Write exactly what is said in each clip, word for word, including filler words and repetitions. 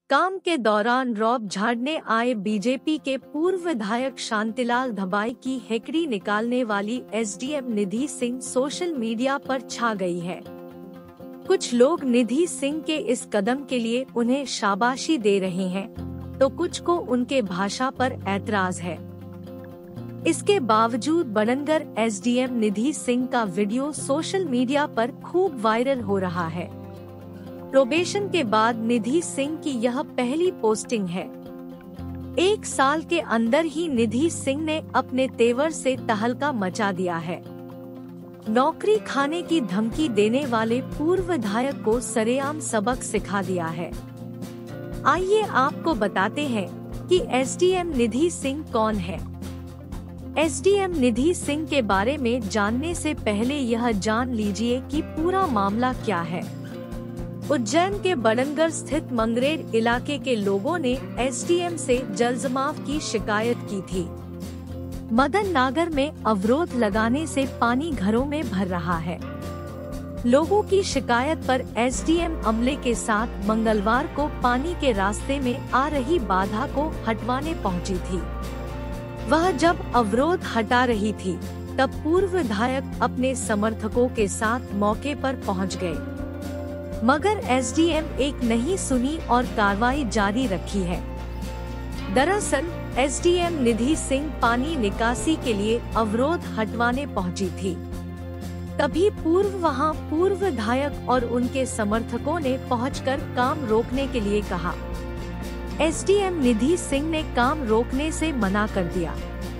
काम के दौरान रौब झाड़ने आए बीजेपी के पूर्व विधायक शांतिलाल धबाई की हेकड़ी निकालने वाली SDM Nidhi Singh social media पर छा गई है। कुछ लोग निधि सिंह के इस कदम के लिए उन्हें शाबाशी दे रहे हैं, तो कुछ को उनके भाषा पर ऐतराज है। इसके बावजूद बड़नगर एसडीएम निधि सिंह का वीडियो सोशल मीडिया पर खूब वायरल हो रहा है। प्रोबेशन के बाद निधि सिंह की यह पहली पोस्टिंग है। एक साल के अंदर ही निधि सिंह ने अपने तेवर से तहलका मचा दिया है। नौकरी खाने की धमकी देने वाले पूर्व विधायक को सरेआम सबक सिखा दिया है। आइए आपको बताते हैं कि एसडीएम निधि सिंह कौन है। एसडीएम निधि सिंह के बारे में जानने से पहले यह जान लीजिए कि पूरा मामला क्या है। उज्जैन के बड़नगर स्थित मंगरेर इलाके के लोगों ने एसडीएम से जलजमाव की शिकायत की थी। मदन नागर में अवरोध लगाने से पानी घरों में भर रहा है। लोगों की शिकायत पर एसडीएम अमले के साथ मंगलवार को पानी के रास्ते में आ रही बाधा को हटवाने पहुंची थी। वह जब अवरोध हटा रही थी, तब पूर्व विधायक अपने समर्थकों के साथ मौके पर पहुंच गए, मगर एसडीएम एक नहीं सुनी और कार्रवाई जारी रखी है। दरअसल एसडीएम निधि सिंह पानी निकासी के लिए अवरोध हटवाने पहुंची थी। तभी पूर्व वहां पूर्व विधायक और उनके समर्थकों ने पहुंचकर काम रोकने के लिए कहा। एसडीएम निधि सिंह ने काम रोकने से मना कर दिया।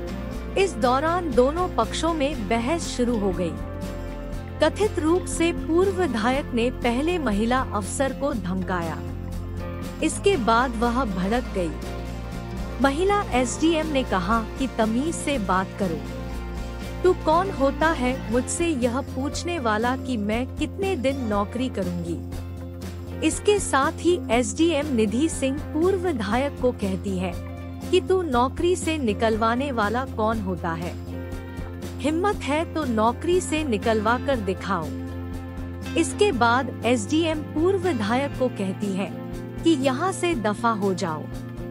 इस दौरान दोनों पक्षों में बहस शुरू हो गई। कथित रूप से पूर्व विधायक ने पहले महिला अफसर को धमकाया। इसके बाद वह भड़क गई। महिला एसडीएम ने कहा कि तमीज से बात करो। तू कौन होता है मुझसे यह पूछने वाला कि मैं कितने दिन नौकरी करूंगी। इसके साथ ही एसडीएम निधि सिंह पूर्व विधायक को कहती है कि तू नौकरी से निकलवाने वाला कौन होता है। हिम्मत है तो नौकरी से निकलवा कर दिखाओ। इसके बाद एसडीएम पूर्व विधायक को कहती है कि यहाँ से दफा हो जाओ।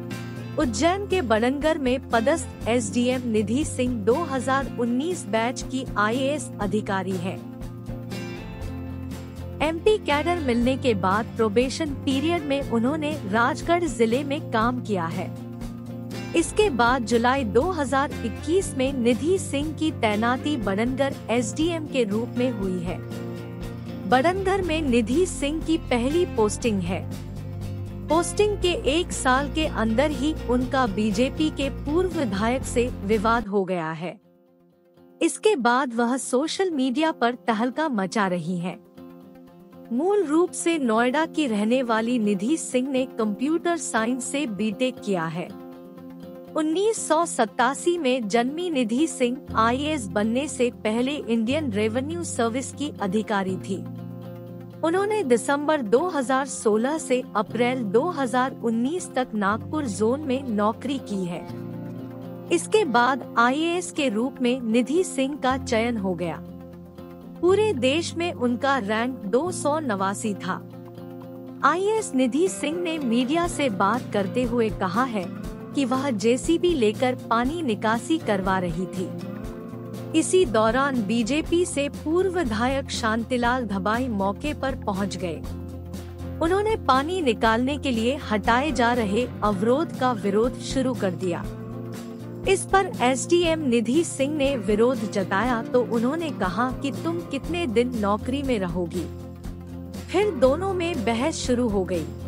उज्जैन के बड़नगर में पदस्थ एसडीएम निधि सिंह दो हज़ार उन्नीस बैच की आईएएस अधिकारी है। एमपी कैडर मिलने के बाद प्रोबेशन पीरियड में उन्होंने राजगढ़ जिले में काम किया है। इसके बाद जुलाई दो हज़ार इक्कीस में निधि सिंह की तैनाती बड़नगर एसडीएम के रूप में हुई है। बड़नगर में निधि सिंह की पहली पोस्टिंग है। पोस्टिंग के एक साल के अंदर ही उनका बीजेपी के पूर्व विधायक से विवाद हो गया है। इसके बाद वह सोशल मीडिया पर तहलका मचा रही हैं। मूल रूप से नोएडा की रहने वाली निधि सिंह ने कंप्यूटर साइंस से बीटेक किया है। उन्नीस सौ सत्तासी में जन्मी निधि सिंह आईएएस बनने से पहले इंडियन रेवेन्यू सर्विस की अधिकारी थी। उन्होंने दिसंबर दो हज़ार सोलह से अप्रैल दो हज़ार उन्नीस तक नागपुर जोन में नौकरी की है। इसके बाद आईएएस के रूप में निधि सिंह का चयन हो गया। पूरे देश में उनका रैंक दो सौ नवासी था। आईएएस निधि सिंह ने मीडिया से बात करते हुए कहा है कि वह जेसीबी लेकर पानी निकासी करवा रही थी। इसी दौरान बीजेपी से पूर्व विधायक शांतिलाल धबाई मौके पर पहुंच गए। उन्होंने पानी निकालने के लिए हटाए जा रहे अवरोध का विरोध शुरू कर दिया। इस पर एसडीएम निधि सिंह ने विरोध जताया तो उन्होंने कहा कि तुम कितने दिन नौकरी में रहोगी। फिर दोनों में बहस शुरू हो गई।